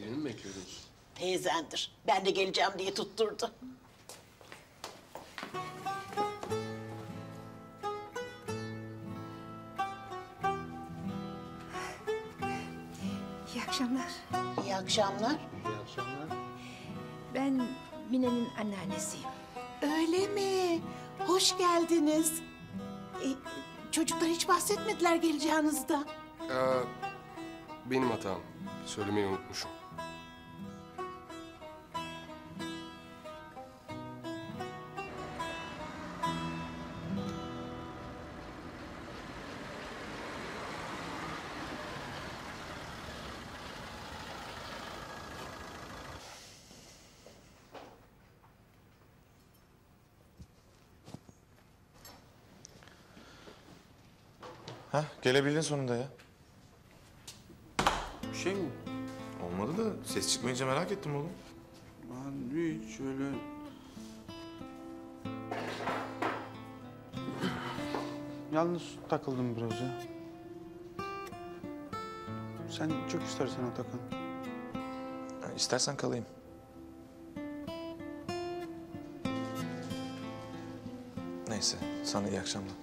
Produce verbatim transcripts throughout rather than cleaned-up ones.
Birini mi bekliyordunuz? Teyzendir. Ben de geleceğim diye tutturdu. İyi akşamlar. İyi akşamlar. İyi akşamlar. Ben Mine'nin anneannesiyim. Öyle mi? Hoş geldiniz. E, çocuklar hiç bahsetmediler geleceğinizden. Ee, benim hatam. Söylemeyi unutmuşum. Hah, gelebildin sonunda ya. Bir şey mi? Olmadı da ses çıkmayınca merak ettim oğlum. Ben hiç öyle... Yalnız takıldım biraz ya. Sen çok istersen Atakan. Ha, istersen kalayım. Neyse, sana iyi akşamlar.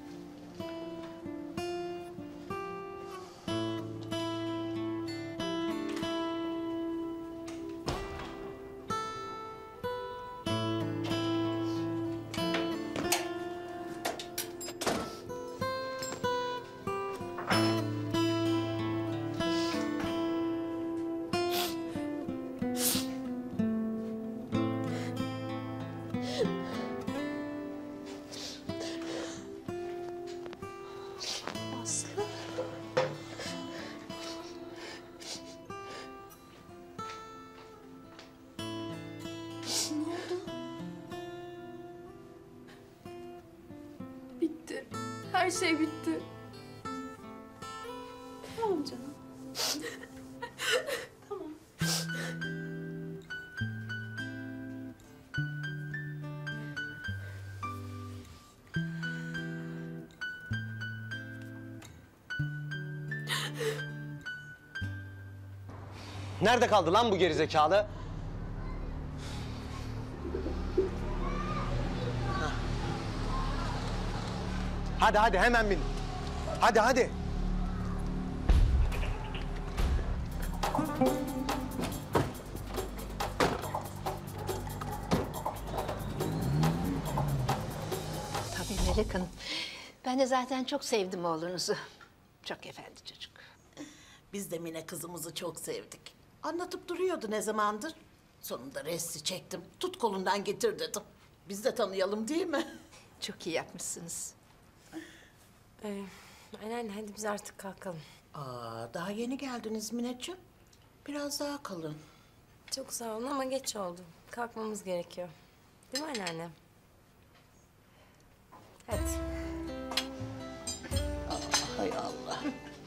Bitti. Her şey bitti. Tamam canım. Tamam. Nerede kaldı lan bu gerizekalı? Hadi hadi hemen bin. Hadi hadi. Tabii Melek Hanım. Ben de zaten çok sevdim oğlunuzu. Çok efendi çocuk. Biz de Mine kızımızı çok sevdik. Anlatıp duruyordu ne zamandır. Sonunda resti çektim. Tut kolundan getir dedim. Biz de tanıyalım değil mi? Çok iyi yapmışsınız. Ee, anneanne hadi biz artık kalkalım. Aa, daha yeni geldiniz Mineciğim. Biraz daha kalın. Çok sağ olun ama geç oldu. Kalkmamız gerekiyor. Değil mi anneanne? Hadi. Hay Allah.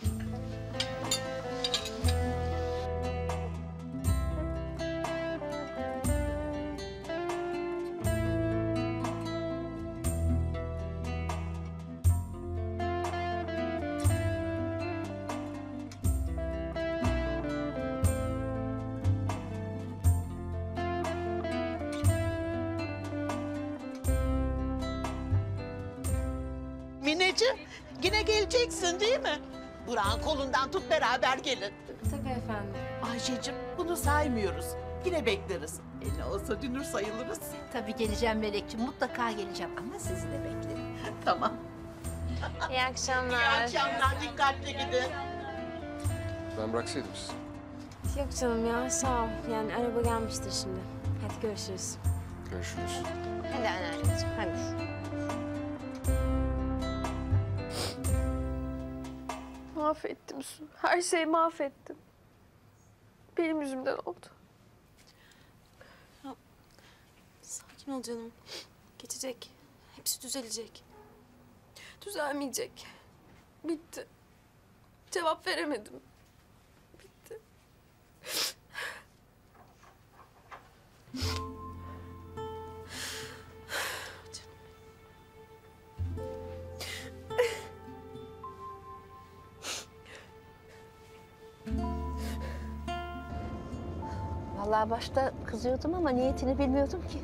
Mineciğim, yine geleceksin değil mi? Burak'ın kolundan tut beraber gelin. Tabii efendim. Ayşe'cim bunu saymıyoruz. Yine bekleriz. E ne olsa dünür sayılırız. Tabii geleceğim Melekciğim. Mutlaka geleceğim ama sizi de beklerim. Tamam. İyi akşamlar. İyi akşamlar, dikkatli gidin. Ben bıraksaydım sizi. Yok canım ya sağ ol. Yani araba gelmiştir şimdi. Hadi görüşürüz. Görüşürüz. Hadi anneanneciğim hadi. Mahvettim Su. Her şeyi mahvettim. Benim yüzümden oldu. Sakin ol canım. Geçecek. Hepsi düzelecek. Düzelmeyecek. Bitti. Cevap veremedim. Bitti. Vallahi başta kızıyordum ama niyetini bilmiyordum ki.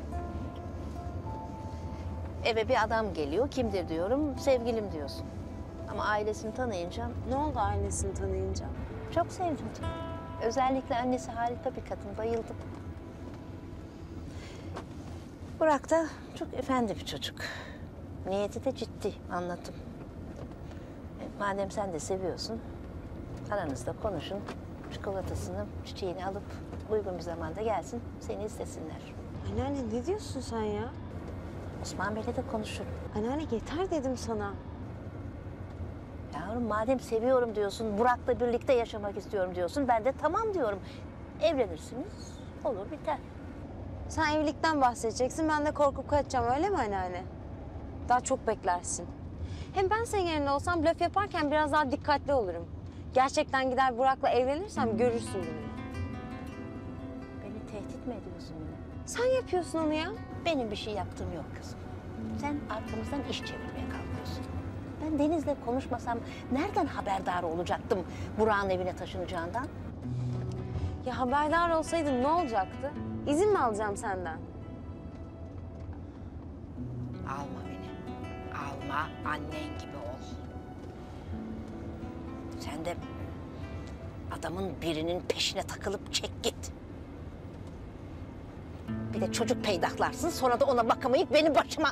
Eve bir adam geliyor, kimdir diyorum, sevgilim diyorsun. Ama ailesini tanıyınca Ne oldu ailesini tanıyınca? çok sevdim. Özellikle annesi harika bir kadın, bayıldım. Burak da çok efendi bir çocuk. Niyeti de ciddi, anlattım. E, madem sen de seviyorsun, aranızda konuşun. Çikolatasını, çiçeğini alıp uygun bir zamanda gelsin, seni istesinler. Anneanne ne diyorsun sen ya? Osman Bey'le de konuşurum. Anneanne yeter dedim sana. Yavrum madem seviyorum diyorsun, Burak'la birlikte yaşamak istiyorum diyorsun, ben de tamam diyorum. Evlenirsiniz, olur biter. Sen evlilikten bahsedeceksin, ben de korkup kaçacağım öyle mi anneanne? Daha çok beklersin. Hem ben senin yerinde olsam blöf yaparken biraz daha dikkatli olurum. Gerçekten gider Burak'la evlenirsem görürsün bunu. Beni tehdit mi ediyorsun yine? Sen yapıyorsun onu ya. Benim bir şey yaptığım yok kızım. Sen arkamızdan iş çevirmeye kalkıyorsun. Ben Deniz'le konuşmasam nereden haberdar olacaktım Burak'ın evine taşınacağından? Ya haberdar olsaydın ne olacaktı? İzin mi alacağım senden? Alma beni. Alma, annen gibi ol. Sen de adamın birinin peşine takılıp çek git. Bir de çocuk peydahlarsın, sonra da ona bakamayıp benim başıma...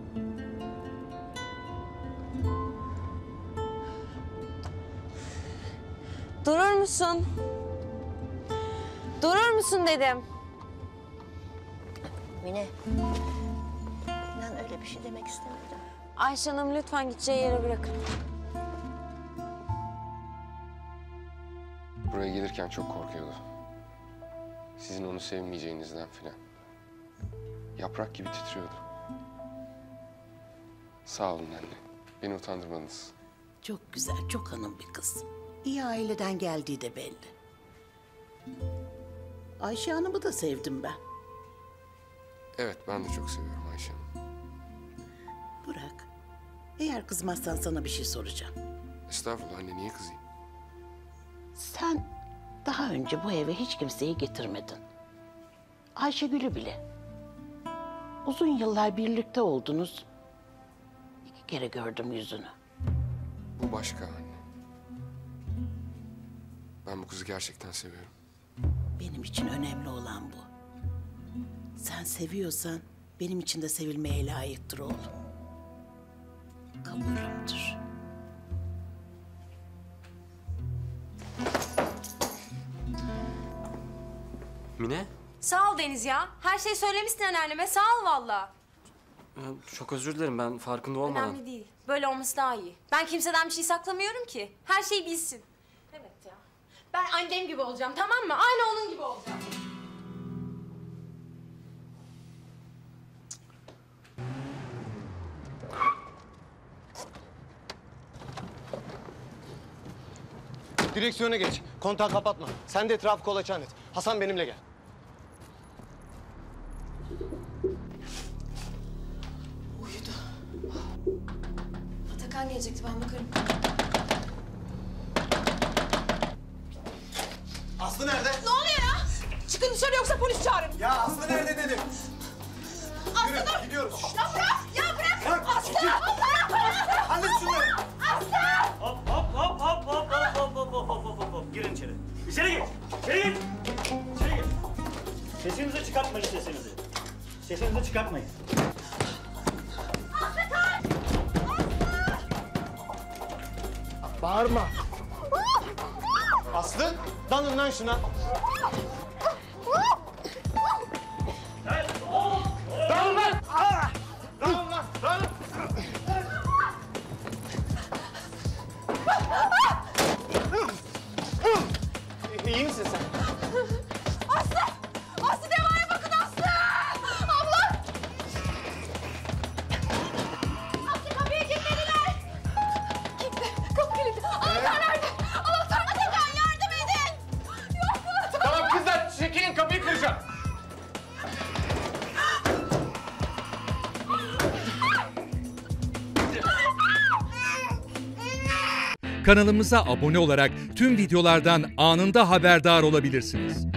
Durur musun? Durur musun dedim. Mine, inan öyle bir şey demek istemedim. Ayşe Hanım lütfen gideceği yere bırakın. Buraya gelirken çok korkuyordu. Sizin onu sevmeyeceğinizden filan. Yaprak gibi titriyordu. Sağ olun anne. Beni utandırmadınız. Çok güzel, çok hanım bir kız. İyi aileden geldiği de belli. Ayşe Hanım'ı da sevdim ben. Evet, ben de çok seviyorum Ayşe Hanım. Burak, eğer kızmazsan sana bir şey soracağım. Estağfurullah anne, niye kızayım? Sen daha önce bu eve hiç kimseyi getirmedin. Ayşegül'ü bile. Uzun yıllar birlikte oldunuz. İki kere gördüm yüzünü. Bu başka anne. Ben bu kızı gerçekten seviyorum. Benim için önemli olan bu. Sen seviyorsan benim için de sevilmeye layıktır oğlum. Kabulümdür. Mine? Sağ ol Deniz ya. Her şeyi söylemişsin anneanneme. Sağ ol valla. Ya, çok özür dilerim, ben farkında olmadan. Önemli değil. Böyle olması daha iyi. Ben kimseden bir şey saklamıyorum ki. Her şeyi bilsin. Evet ya. Ben annem gibi olacağım, tamam mı? Aynı onun gibi olacağım. Direksiyona geç. Kontağı kapatma. Sen de etrafı kolaçan et. Hasan benimle gel. Atakan gelecekti, ben bakarım. Aslı nerede? Ne oluyor ya? Çıkın dışarı yoksa polis çağırın. Ya Aslı nerede dedim. Aslı Yürü, dur. gidiyoruz. Ya bırak, ya bırak. Bırak, Aslı, çekil. Aslı. Hallet şunları. Hop hop hop hop hop hop hop hop hop hop hop hop. Girin içeri. İçeri gir. İçeri gir. İçeri gir. Sesinizi çıkartmayın sesinizi. Sesinizi çıkartmayın. Bağırma. Aslı, dalın lan şuna. Dalın lan! Dalın lan! Dalın! İyi misin sen? Aslı! Aslı Deva'ya bakın Aslı! Abla! Aslı kapıyı kilitlediler! Kilitli, kapı kilitli. Anahtar nerede? Anahtar Atakan yardım edin! Yok mu? Tamam kızlar, çekilin kapıyı kıracağım. Kanalımıza abone olarak tüm videolardan anında haberdar olabilirsiniz.